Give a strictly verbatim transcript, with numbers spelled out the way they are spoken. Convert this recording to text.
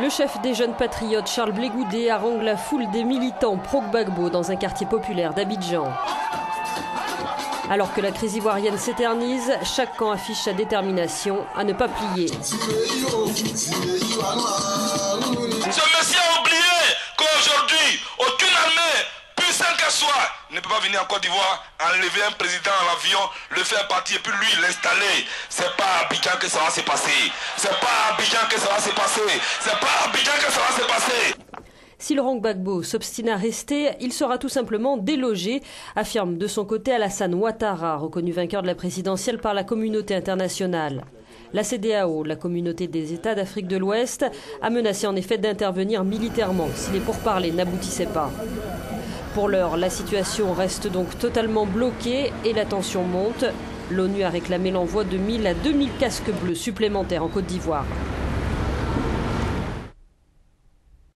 Le chef des jeunes patriotes, Charles Blé Goudet, harangue la foule des militants pro-Gbagbo dans un quartier populaire d'Abidjan. Alors que la crise ivoirienne s'éternise, chaque camp affiche sa détermination à ne pas plier. Ce monsieur a oublié qu'aujourd'hui, aucune armée, puissante qu'elle soit, ne peut pas venir en Côte d'Ivoire, enlever un président à l'avion, le faire partir et puis lui l'installer. C'est pas à Abidjan que ça va se passer. C'est pas à Abidjan que ça va se passer. C'est pas à Abidjan que ça va se passer. Si Laurent Gbagbo s'obstine à rester, il sera tout simplement délogé, affirme de son côté Alassane Ouattara, reconnu vainqueur de la présidentielle par la communauté internationale. La C E D E A O, la communauté des États d'Afrique de l'Ouest, a menacé en effet d'intervenir militairement si les pourparlers n'aboutissaient pas. Pour l'heure, la situation reste donc totalement bloquée et la tension monte. L'ONU a réclamé l'envoi de mille à deux mille casques bleus supplémentaires en Côte d'Ivoire.